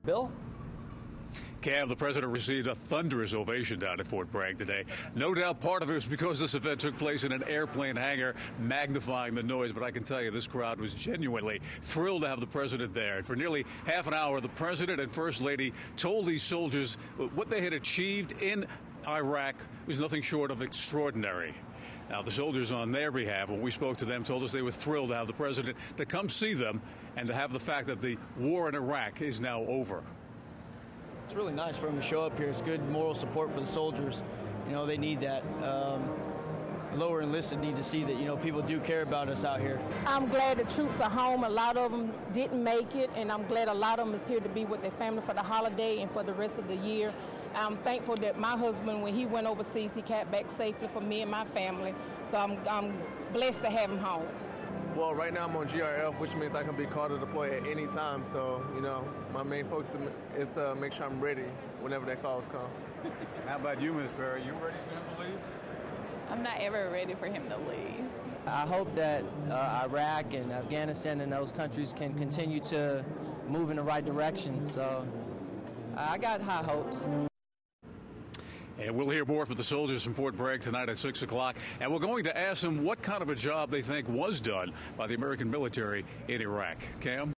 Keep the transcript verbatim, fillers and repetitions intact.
Bill? Cam, the president received a thunderous ovation down at Fort Bragg today. No doubt part of it was because this event took place in an airplane hangar, magnifying the noise. But I can tell you this crowd was genuinely thrilled to have the president there. And for nearly half an hour, the president and first lady told these soldiers what they had achieved in Iraq was nothing short of extraordinary. Now, the soldiers on their behalf, when we spoke to them, told us they were thrilled to have the president to come see them and to have the fact that the war in Iraq is now over. It's really nice for them to show up here. It's good moral support for the soldiers. You know, they need that. Um, lower enlisted need to see that, you know, people do care about us out here. I'm glad the troops are home. A lot of them didn't make it, and I'm glad a lot of them is here to be with their family for the holiday and for the rest of the year. I'm thankful that my husband, when he went overseas, he came back safely for me and my family. So I'm, I'm blessed to have him home. Well, right now I'm on G R F, which means I can be called to deploy at any time. So, you know, my main focus is to make sure I'm ready whenever that calls come. How about you, Miz Perry? You ready for him to leave? I'm not ever ready for him to leave. I hope that uh, Iraq and Afghanistan and those countries can continue to move in the right direction. So I got high hopes. And we'll hear more from the soldiers from Fort Bragg tonight at six o'clock. And we're going to ask them what kind of a job they think was done by the American military in Iraq. Cam?